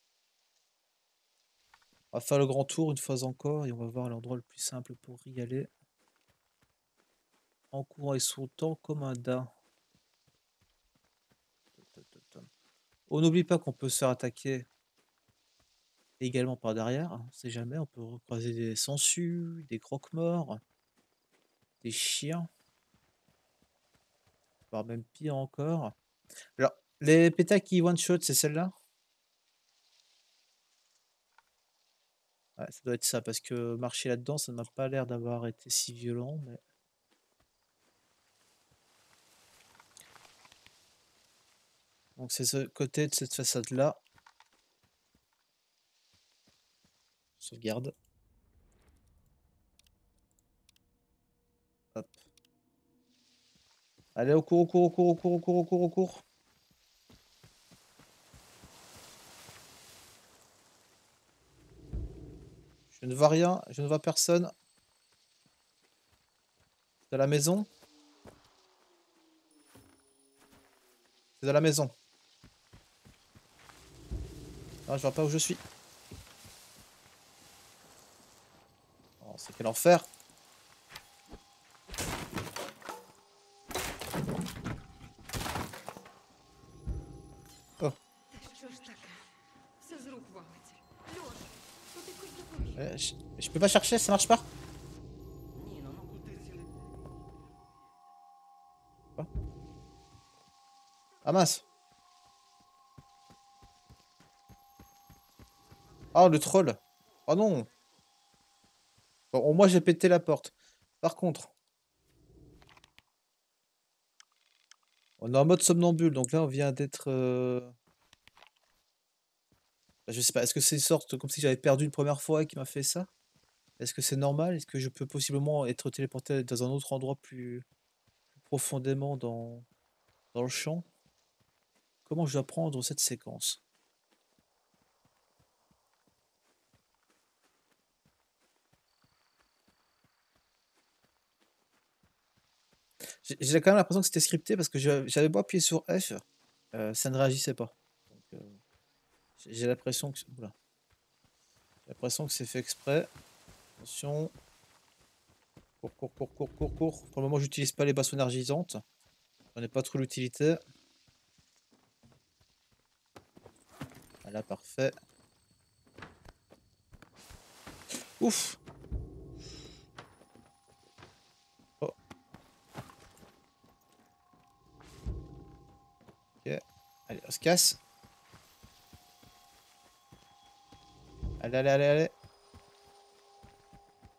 On va faire le grand tour une fois encore et on va voir l'endroit le plus simple pour y aller. En courant et sautant comme un daim. On n'oublie pas qu'on peut se faire attaquer également par derrière. On sait jamais, on peut recroiser des sangsues, des croque-morts, des chiens. Voire même pire encore. Alors, les pétales qui one-shot, c'est celle-là? Ouais, ça doit être ça, parce que marcher là-dedans, ça ne m'a pas l'air d'avoir été si violent, mais... Donc c'est ce côté de cette façade-là. Sauvegarde. Hop. Allez, au cours, au cours, au cours, au cours, au cours, au cours, au cours. Je ne vois rien, je ne vois personne. C'est à la maison. C'est à la maison. Ah, je vois pas où je suis. Oh, c'est quel enfer. Oh. Що ж таке? Все з рук валиться. Льош, ну ти хоч допоміг. Euh, je, je peux pas chercher, ça marche pas? Quoi? Ah mince. Oh le troll. Oh non. Bon, au moins j'ai pété la porte. Par contre, on est en mode somnambule, donc là on vient d'être... euh, bah, je sais pas, est-ce que c'est une sorte comme si j'avais perdu une première fois et qui m'a fait ça? Est-ce que c'est normal? Est-ce que je peux possiblement être téléporté dans un autre endroit plus, plus profondément dans, dans le champ? Comment je dois prendre cette séquence? J'ai j'ai quand même l'impression que c'était scripté parce que je- j'avais beau appuyer sur F, euh, ça ne réagissait pas. Donc, euh, j'ai j'ai l'impression que... Oula. J'ai l'impression que c'est fait exprès. Attention. Cours, cours, cours, cours, cours, cours. Pour le moment, j'utilise pas les basses énergisantes. J'en ai pas trop l'utilité. Voilà, parfait. Ouf! Oh. Ok. Allez, on se casse. Allez, allez, allez, allez.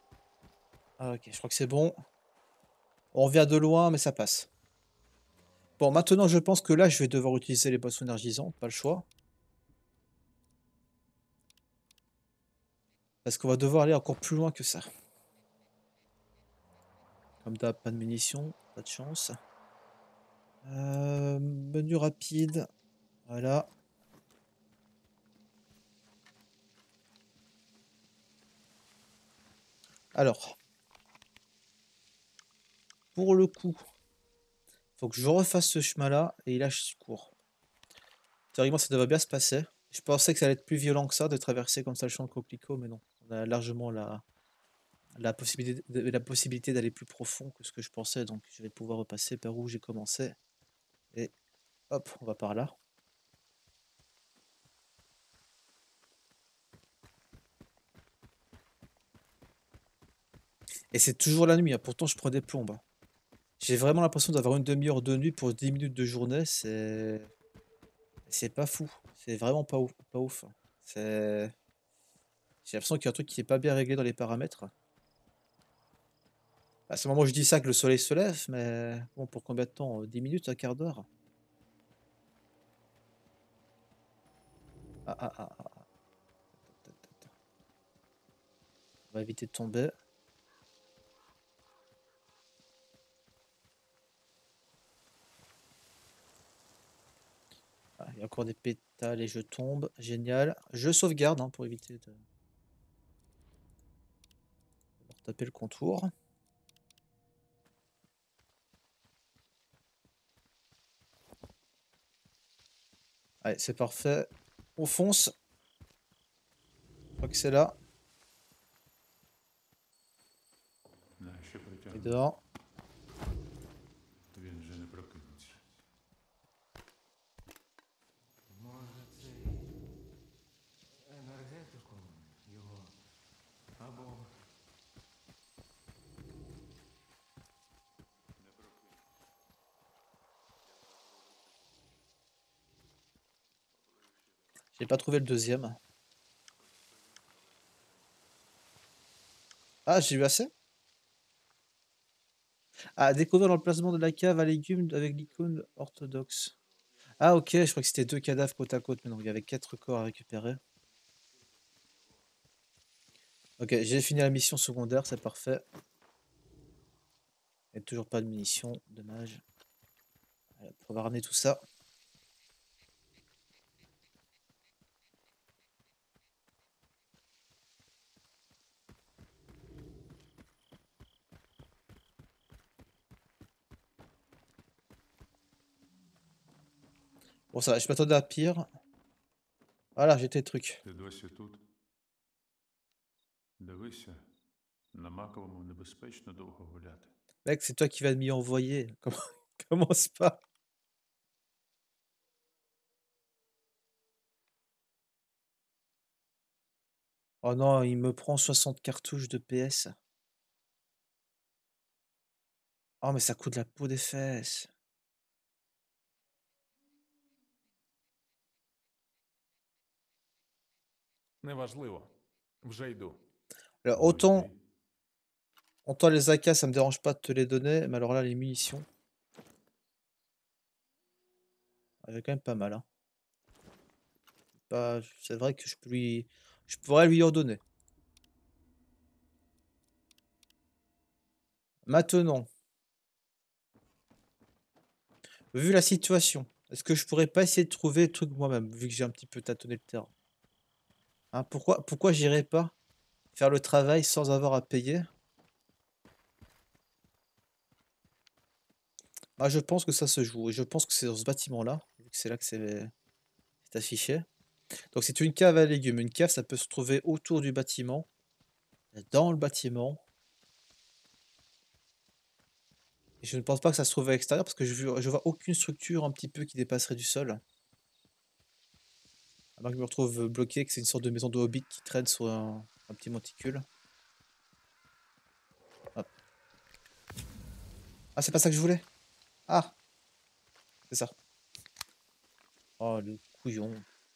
Ah, ok, je crois que c'est bon. On revient de loin, mais ça passe. Bon, maintenant, je pense que là, je vais devoir utiliser les boissons énergisantes, pas le choix. Parce qu'on va devoir aller encore plus loin que ça. Comme d'hab, pas de munitions, pas de chance. Euh, menu rapide, voilà. Alors, pour le coup, faut que je refasse ce chemin-là et là, je cours. Théoriquement, ça devrait bien se passer. Je pensais que ça allait être plus violent que ça de traverser comme ça le champ de coquelicot, mais non. On a largement la, la possibilité, de- la possibilité d'aller plus profond que ce que je pensais, donc je vais pouvoir repasser par où j'ai commencé. Et hop, on va par là. Et c'est toujours la nuit, hein. Pourtant je prends des plombes, hein. J'ai vraiment l'impression d'avoir une demi-heure de nuit pour dix minutes de journée, c'est... C'est pas fou. C'est vraiment pas ouf, pas ouf, hein. C'est... J'ai l'impression qu'il y a un truc qui est pas bien réglé dans les paramètres. À ce moment où je dis ça que le soleil se lève, mais bon, pour combien de temps? dix minutes, un quart d'heure? Ah, ah, ah, ah. On va éviter de tomber. Ah, il y a encore des pétales et je tombe. Génial. Je sauvegarde hein, pour éviter de... de taper le contour. Allez, c'est parfait. On fonce. Je crois que c'est là. Нащо Et притягнути? dehors. Він вже не прокинеться. Може, цей енергетиком його або. J'ai pas trouvé le deuxième. Ah, j'ai eu assez? Ah, découvrir l'emplacement de la cave à légumes avec l'icône orthodoxe. Ah, ok, je crois que c'était deux cadavres côte à côte, mais non, il y avait quatre corps à récupérer. Ok, j'ai fini la mission secondaire, c'est parfait. Il n'y a toujours pas de munitions, dommage. Allez, on va ramener tout ça. Bon, ça va, je m'attendais à pire. Voilà, j'ai tes trucs. Ти досі тут? Дивися, на Маковому небезпечно довго гуляти. Mec, c'est toi qui vas m'y envoyer. Comment... Commence pas. Oh non, il me prend soixante cartouches de P S. Oh, mais ça coûte la peau des fesses. Неважливо. Вже йду. Alors, Ну, autant, йди. autant les A K, ça me dérange pas de te les donner, mais alors là, les munitions. Avait quand même pas mal, hein. Bah, c'est vrai que je peux lui... Je pourrais lui en donner. Maintenant, vu la situation, est-ce que je pourrais pas essayer de trouver le truc moi-même, vu que j'ai un petit peu tâtonné le terrain? Hein, pourquoi pourquoi j'irais pas faire le travail sans avoir à payer? Ah, je pense que ça se joue, et je pense que c'est dans ce bâtiment-là, vu que c'est là que c'est c'est affiché. Donc c'est une cave à légumes. Une cave, ça peut se trouver autour du bâtiment, dans le bâtiment. Et je ne pense pas que ça se trouve à l'extérieur, parce que je vois, je vois aucune structure un petit peu qui dépasserait du sol. À moins que je me retrouve bloqué, que c'est une sorte de maison de hobbit qui traîne sur un, un petit monticule. Hop. Ah, c'est pas ça que je voulais. Ah, c'est ça. Oh, le couillon.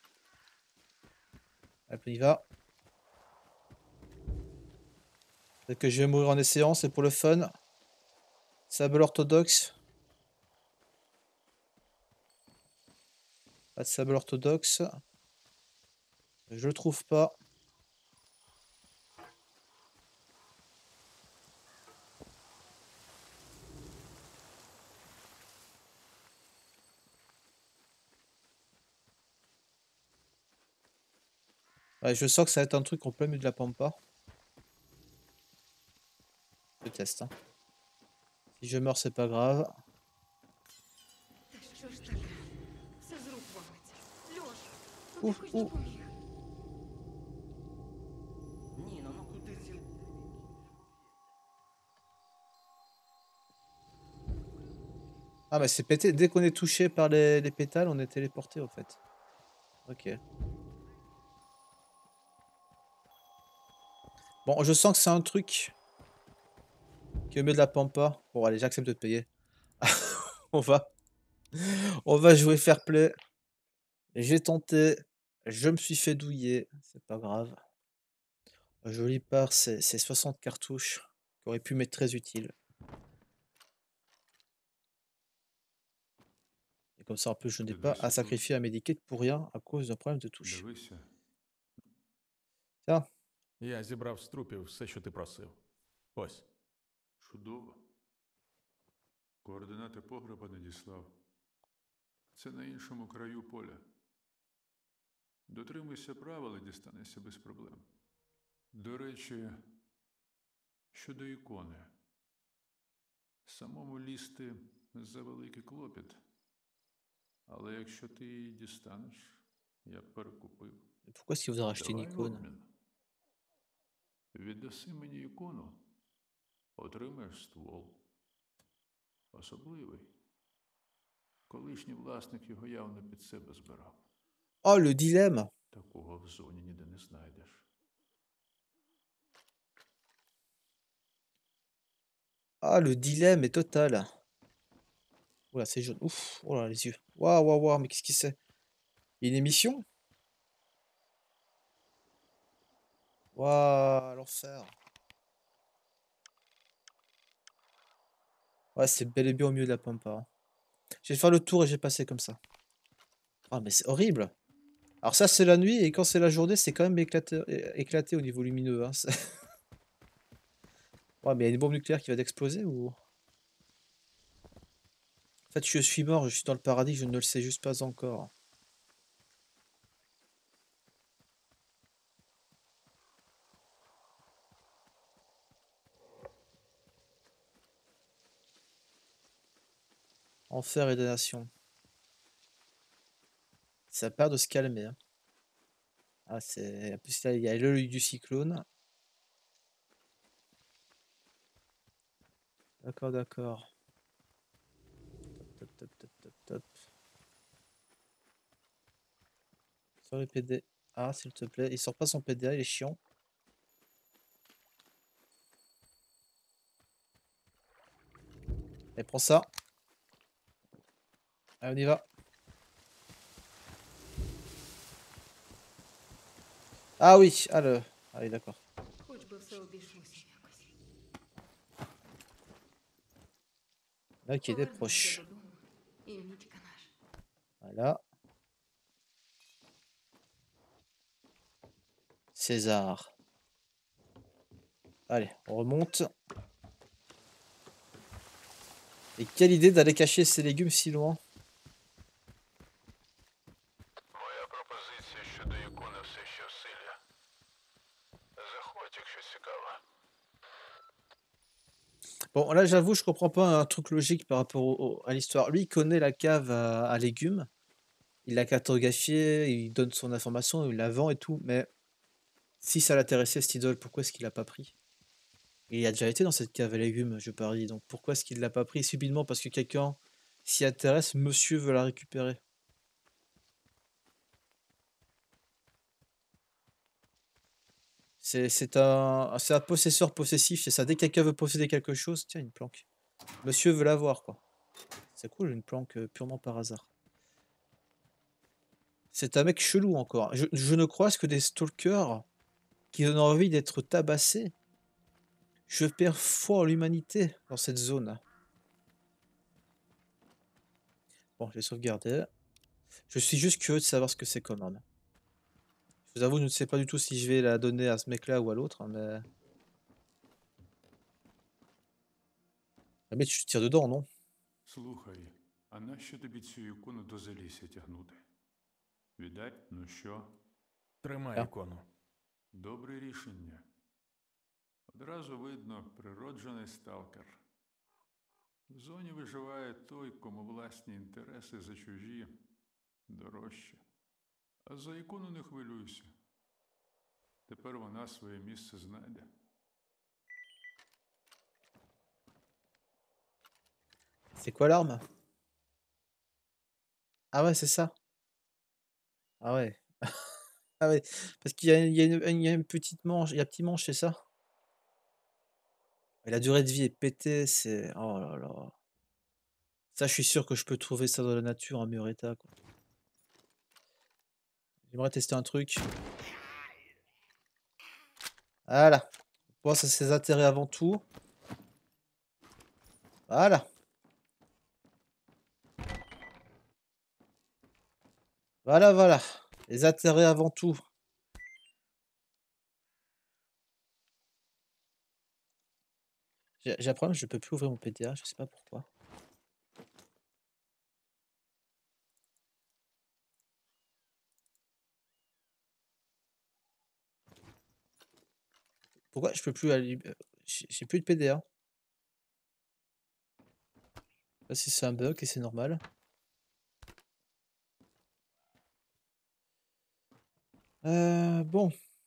Hop, on y va. Peut-être que je vais mourir en essayant, c'est pour le fun. Sable orthodoxe. Pas de sable orthodoxe. Je le trouve pas. Ouais, je sens que ça va être un truc en plein milieu de la pampa. Je teste. Hein. Si je meurs, c'est pas grave. Та що ж таке? Все з рук валиться. Льош, тобі Ух, хоч ух. допоміг. Ніно, ну куди ці... Ah, mais c'est pété. Dès qu'on est touché par les, les pétales, on est téléporté en fait. Ok. Bon, je sens que c'est un truc qui me met de la pampa. Bon, allez, j'accepte de payer. on va, on va jouer fair play. J'ai tenté. Je me suis fait douiller. C'est pas grave. Jolie part, c'est c'est soixante cartouches qui auraient pu m'être très utiles. Et comme ça, en plus, je n'ai pas à sacrifier un médikit pour rien à cause d'un problème de touche. Дивися. Tiens, Я зібрав з трупів все, що ти просив. Ось. Чудово. Координати погреба надіслав. Це на іншому краю поля. Дотримуйся правил і дістанешся без проблем. До речі, щодо ікони. Самому лізти за великий клопіт. Але якщо ти її дістанеш, я б перекупив. pourquoi est-ce qu'il vous a racheté une Давай в icône? обмін. Віддаси мені ікону, отримаєш ствол. Особливий. Колишній власник його явно під себе збирав. Oh, le dilemme! Такого в зоні ніде не знайдеш. Ah, le dilemme est total. Oula, c'est jaune. Ouf, oh là, les yeux. Waouh, waouh, waouh, mais qu'est-ce que c'est? Il y a une émission? Waouh, l'enfer. Ouais, c'est bel et bien au milieu de la pampa. Hein. Je vais faire le tour et j'ai passé comme ça. Ah, mais c'est horrible. Alors ça, c'est la nuit, et quand c'est la journée, c'est quand même éclaté, é- éclaté au niveau lumineux. Hein. c'est- Ouais, mais il y a une bombe nucléaire qui va d'exploser ou... En fait, je suis mort, je suis dans le paradis, je ne le sais juste pas encore. Enfer et damnation. Ça a peur de se calmer. Hein. Ah, c'est... En plus, là, il y a l'œil du cyclone. D'accord, d'accord. Top, top, top, top, top. Sors le P D A, s'il te plaît. Il sort pas son P D A, il est chiant. Et prends ça. Allez, on y va. Ah oui, ah le... Ah oui, d'accord. Хоч би все обійшлося якось. Ok, des Повернемося proches. додому, і Мітька наш. Voilà. César. Allez, on remonte. Et quelle idée d'aller cacher ces légumes si loin. Моя пропозиція щодо ікони все ще в силі. Заходь, якщо цікаво. Bon, là, j'avoue, je comprends pas un truc logique par rapport au- au- à l'histoire. Lui, il connaît la cave à, à légumes. Il l'a cartographiée, il donne son information, il la vend et tout. Mais si ça l'intéressait, cette idole, pourquoi est-ce qu'il l'a pas pris? Il a déjà été dans cette cave à légumes, je parie. Donc pourquoi est-ce qu'il l'a pas pris subitement? Parce que quelqu'un s'y intéresse, monsieur veut la récupérer. C'est c'est un, c'est un possesseur possessif, c'est ça. Dès que quelqu'un veut posséder quelque chose, tiens, une planque. Monsieur veut l'avoir, quoi. C'est cool, une planque euh, purement par hasard. C'est un mec chelou encore. Je, je ne croise que des stalkers qui donnent envie d'être tabassés. Je perds foi en l'humanité dans cette zone. Bon, je vais sauvegarder. Je suis juste curieux de savoir ce que c'est comme arme. Je vous avoue, je ne sais pas du tout si je vais la donner à ce mec-là ou à l'autre, hein, mais... Ah, mais tu tires dedans, non? Слухай, а нащо тобі цю ікону до залісся тягнути? Віддай, ну що? Тримай Я. ікону. Добре рішення. Одразу видно, природжений сталкер. В зоні виживає той, кому власні інтереси за чужі дорожче. А за ікону не хвилюйся. Тепер вона своє місце знайде. C'est quoi l'arme? Ah ouais, c'est ça. Ah ouais. Ah ouais, parce qu'il y a il y a une il y a une petite manche, il y a un petit manche, c'est ça? Et la durée de vie est pétée, c'est oh là là. Ça, je suis sûr que je peux trouver ça dans la nature en meilleur état, quoi. J'aimerais tester un truc. Voilà. Bon, ça, c'est ses intérêts avant tout. Voilà. Voilà, voilà. Les intérêts avant tout. J'ai j'ai un problème, je peux plus ouvrir mon P D A, je sais pas pourquoi. Pourquoi je peux plus allumer heu, j'ai j'ai plus de P D A. Je sais pas si c'est un bug et c'est normal. Heu, bon.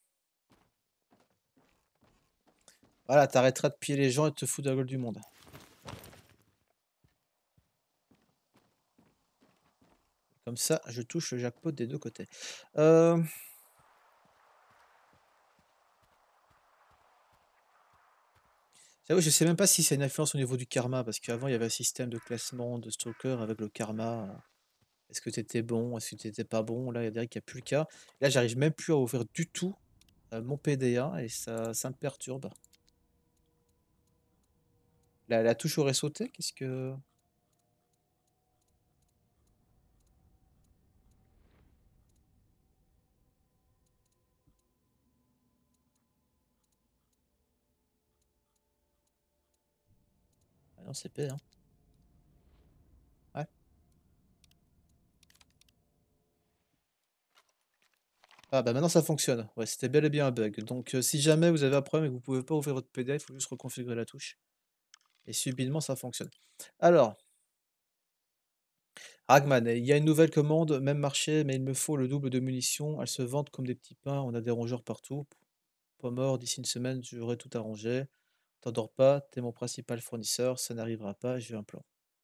Voilà, tu arrêteras de piller les gens et de te foutre de la gueule du monde. Comme ça, je touche le jackpot des deux côtés. Hem J'avoue, je sais même pas si c'est une influence au niveau du karma, parce qu'avant il y avait un système de classement de stalker avec le karma, heu, est-ce que tu étais bon? Est-ce que tu étais pas bon? Là, il dirait qu'il y a plus le cas. Là, j'arrive même plus à ouvrir du tout, heu, mon P D A et ça ça me perturbe. La la touche aurait sauté? Qu'est-ce que ah non, c'est paix, hein. Ouais. Ah bah, maintenant ça fonctionne. Ouais, c'était bel et bien un bug. Donc heu, si jamais vous avez un problème et que vous pouvez pas ouvrir votre P D A, il faut juste reconfigurer la touche et subitement ça fonctionne. Alors Ragman, il y a une nouvelle commande, même marché, mais il me faut le double de munitions. Elles se vendent comme des petits pains, on a des rongeurs partout. Pas mort, d'ici une semaine, j'aurai tout arrangé. T'endors pas, t'es mon principal fournisseur, ça n'arrivera pas, j'ai un plan.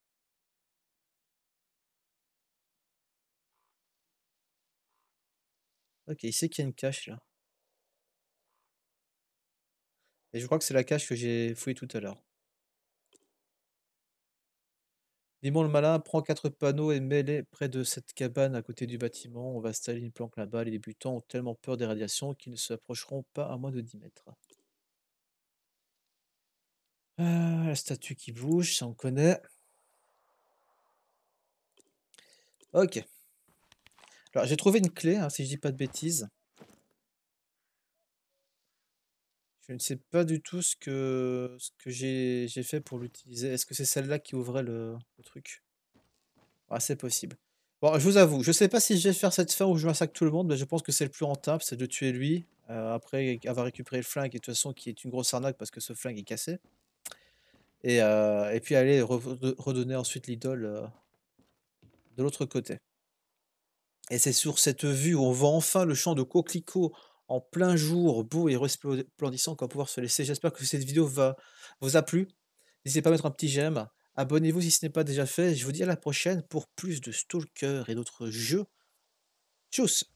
OK, il sait qu'il y a une cache là. Et je crois que c'est la cache que j'ai fouillée tout à l'heure. Dis-moi le malin, prends quatre panneaux et mets-les près de cette cabane à côté du bâtiment. On va installer une planque là-bas. Les débutants ont tellement peur des radiations qu'ils ne s'approcheront pas à moins de dix mètres. Euh, la statue qui bouge, ça on connaît. Ok. Alors j'ai trouvé une clé, hein, si je dis pas de bêtises. Je ne sais pas du tout ce que, ce que j'ai j'ai fait pour l'utiliser. Est-ce que c'est celle-là qui ouvrait le, le truc? Ah, c'est possible. Bon, je vous avoue, je sais pas si je vais faire cette fin où je massacre tout le monde, mais je pense que c'est le plus rentable, c'est de tuer lui. Euh, après avoir récupéré le flingue, et de toute façon, qui est une grosse arnaque parce que ce flingue est cassé. Et, euh, et puis aller re- redonner ensuite l'idole euh, de l'autre côté. Et c'est sur cette vue où on voit enfin le champ de coquelicots en plein jour, beau et resplendissant, qu'on va pouvoir se laisser. J'espère que cette vidéo va, vous a plu. N'hésitez pas à mettre un petit j'aime. Abonnez-vous si ce n'est pas déjà fait. Je vous dis à la prochaine pour plus de Stalker et d'autres jeux. Tchuss!